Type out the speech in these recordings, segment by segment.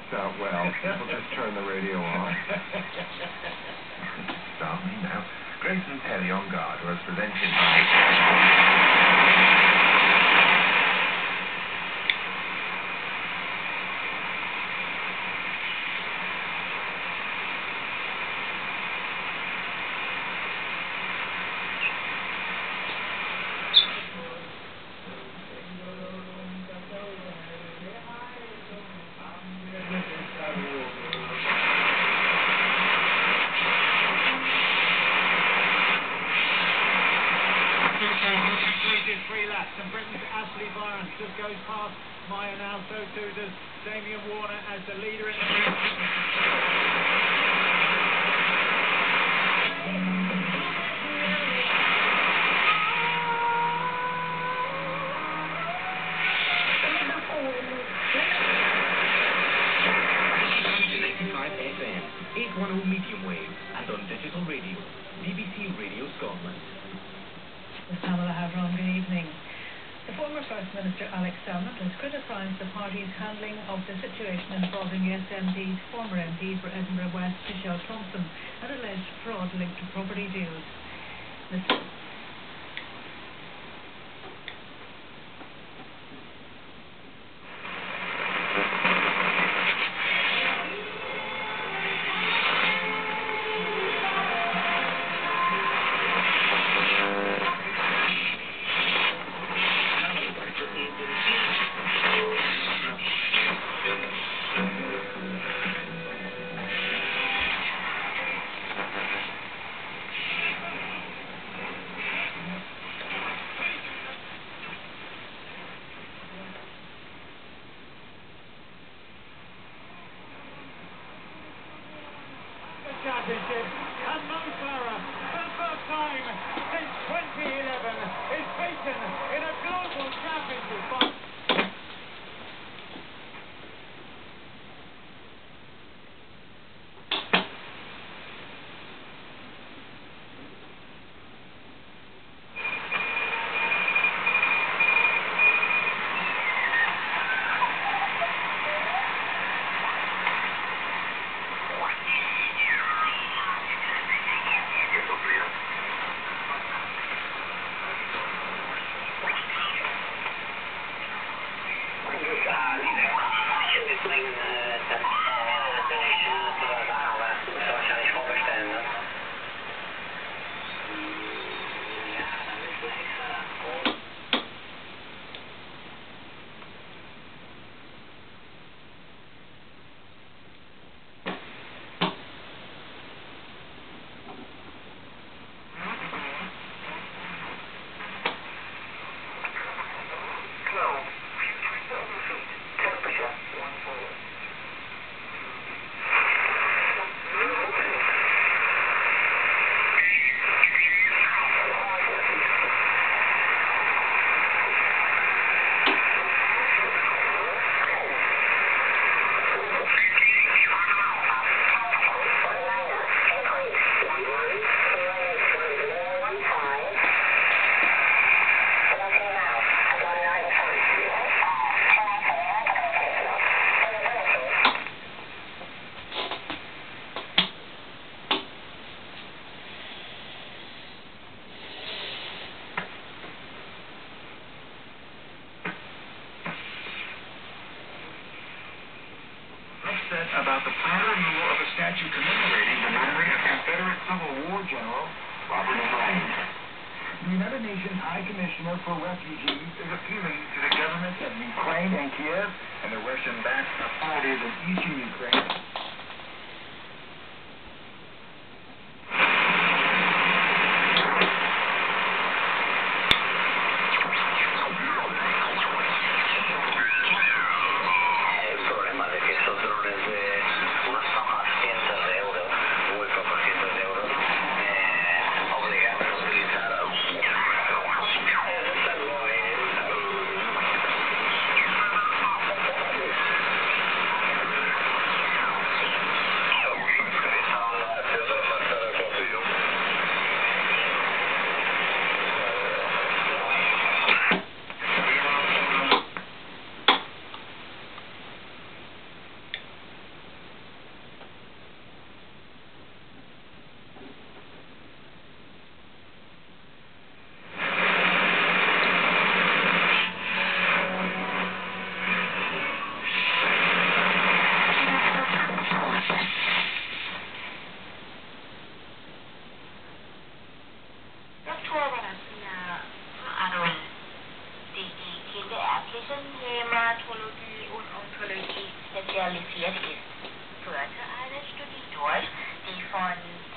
well, we'll just turn the radio off. Start me now. Grayson Perry on guard was presented by... And Britain's Ashley Byron just goes past Maya now, so too does Damien Warner as the leader in the race. FM, 810 medium wave, and on digital radio, BBC Radio Scotland. Pamela Havron, good evening. The former First Minister Alex Salmond has criticised the party's handling of the situation involving SNP's former MP for Edinburgh West, Michelle Thompson, and alleged fraud linked to property deals. Championship, and Mo Farah, for the first time since 2011, is beaten in a global championship fight. About the final removal of a statue commemorating the memory of Confederate Civil War General Robert E. Lee. The United Nations High Commissioner for Refugees is appealing to the governments of Ukraine and Kiev and the Russian-backed authorities in eastern Ukraine. ärztlichen Hämatologie und Onkologie spezialisiert ist, führte eine Studie durch, die von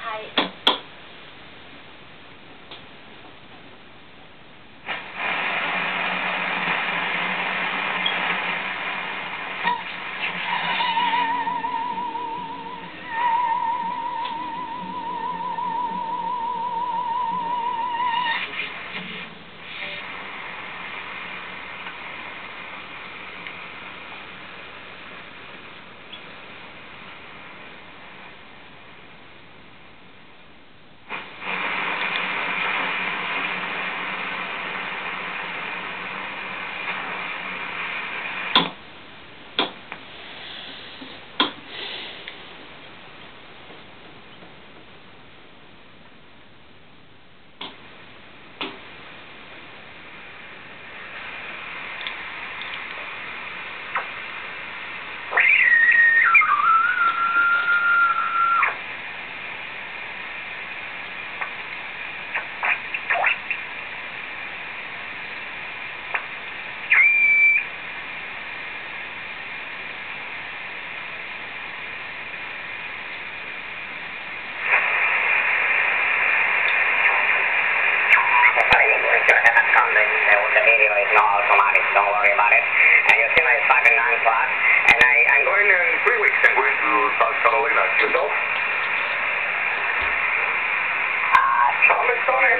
the video is not automatic, don't worry about it. And your SIMA is 5 and 9 o'clock, and I'm going in 3 weeks. I'm going to South Carolina. Yourself? Charlotte, sorry.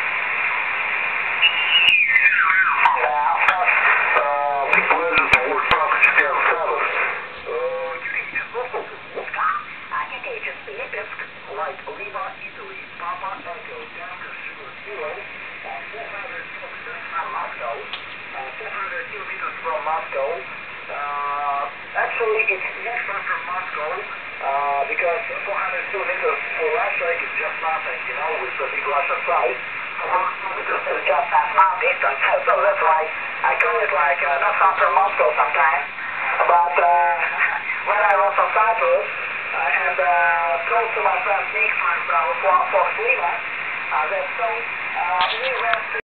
Like Lima, Italy, Papa Echo, Delta Sugar Kilo, 400 kilometers from Moscow, 400 kilometers from Moscow. Actually, it's not far from Moscow, because 400 kilometers for Russia is just nothing, you know, with the big Russian size. 400 kilometers is just that far distance, so that's why I call it like not far from Moscow sometimes. But when I was on Cyprus, I had told to my friend Nick for Lima, that so we went to